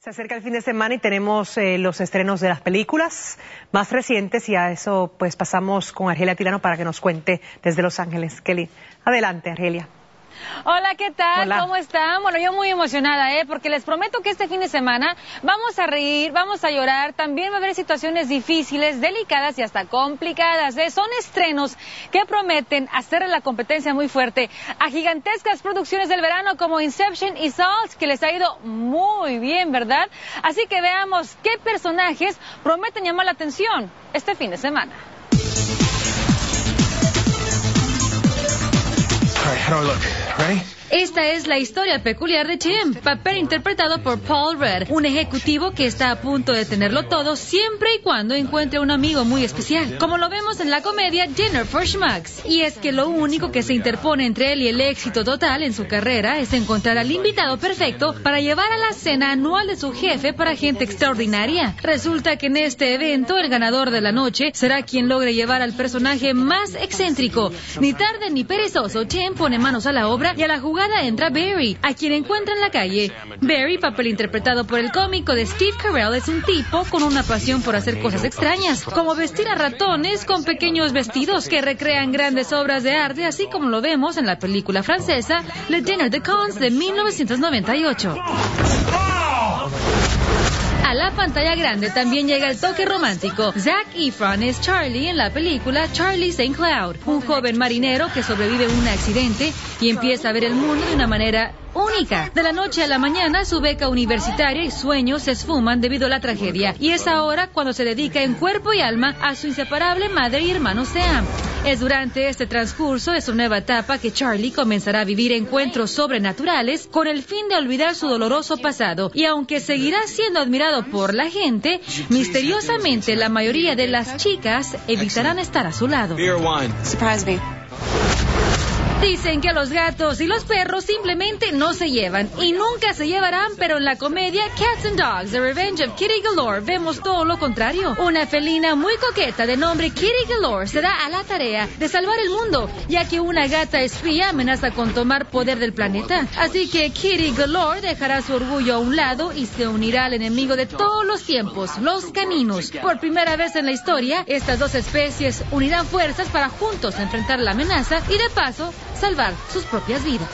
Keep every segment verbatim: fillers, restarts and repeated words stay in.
Se acerca el fin de semana y tenemos eh, los estrenos de las películas más recientes y a eso pues pasamos con Argelia Tirano para que nos cuente desde Los Ángeles. Kelly, adelante Argelia. Hola, ¿qué tal? Hola. ¿Cómo están? Bueno, yo muy emocionada, ¿eh? Porque les prometo que este fin de semana vamos a reír, vamos a llorar, también va a haber situaciones difíciles, delicadas y hasta complicadas, ¿eh? Son estrenos que prometen hacerle la competencia muy fuerte a gigantescas producciones del verano como Inception y Salt, que les ha ido muy bien, ¿verdad? Así que veamos qué personajes prometen llamar la atención este fin de semana. All right, how do I look? Ready? Esta es la historia peculiar de Jim, papel interpretado por Paul Rudd, un ejecutivo que está a punto de tenerlo todo siempre y cuando encuentre un amigo muy especial, como lo vemos en la comedia Dinner for Schmucks. Y es que lo único que se interpone entre él y el éxito total en su carrera es encontrar al invitado perfecto para llevar a la cena anual de su jefe para gente extraordinaria. Resulta que en este evento el ganador de la noche será quien logre llevar al personaje más excéntrico. Ni tarde ni perezoso, Jim pone manos a la obra y a la jugada entra Barry, a quien encuentra en la calle. Barry, papel interpretado por el cómico de Steve Carell, es un tipo con una pasión por hacer cosas extrañas, como vestir a ratones con pequeños vestidos que recrean grandes obras de arte, así como lo vemos en la película francesa Le Dîner de Cons de mil novecientos noventa y ocho. A la pantalla grande también llega el toque romántico. Zac Efron es Charlie en la película Charlie Saint Cloud, un joven marinero que sobrevive a un accidente y empieza a ver el mundo de una manera única. De la noche a la mañana, su beca universitaria y sueños se esfuman debido a la tragedia, y es ahora cuando se dedica en cuerpo y alma a su inseparable madre y hermano Sam. Es durante este transcurso de su nueva etapa que Charlie comenzará a vivir encuentros sobrenaturales con el fin de olvidar su doloroso pasado, y aunque seguirá siendo admirado por la gente, misteriosamente la mayoría de las chicas evitarán estar a su lado. Surprise me. Dicen que los gatos y los perros simplemente no se llevan y nunca se llevarán, pero en la comedia Cats and Dogs, The Revenge of Kitty Galore, vemos todo lo contrario. Una felina muy coqueta de nombre Kitty Galore se da a la tarea de salvar el mundo, ya que una gata espía amenaza con tomar poder del planeta. Así que Kitty Galore dejará su orgullo a un lado y se unirá al enemigo de todos los tiempos, los caninos. Por primera vez en la historia, estas dos especies unirán fuerzas para juntos enfrentar la amenaza y de paso salvar sus propias vidas.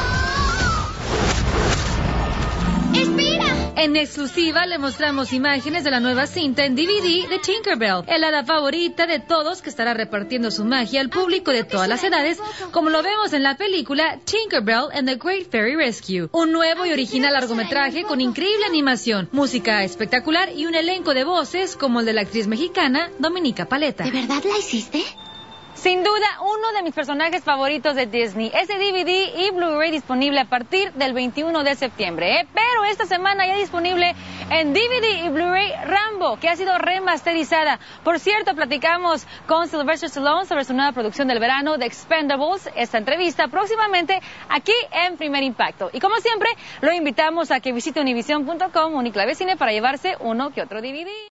¡Espera! En exclusiva le mostramos imágenes de la nueva cinta en D V D de Tinkerbell, el hada favorita de todos que estará repartiendo su magia al público de todas las edades, como lo vemos en la película Tinkerbell and the Great Fairy Rescue. Un nuevo y original largometraje con increíble animación, música espectacular y un elenco de voces como el de la actriz mexicana Dominica Paleta. ¿De verdad la hiciste? Sin duda, uno de mis personajes favoritos de Disney. Ese D V D y Blu-ray disponible a partir del veintiuno de septiembre, ¿eh? Pero esta semana ya disponible en D V D y Blu-ray Rambo, que ha sido remasterizada. Por cierto, platicamos con Sylvester Stallone sobre su nueva producción del verano, The Expendables. Esta entrevista próximamente aquí en Primer Impacto. Y como siempre, lo invitamos a que visite univision punto com, Uniclave Cine, para llevarse uno que otro D V D.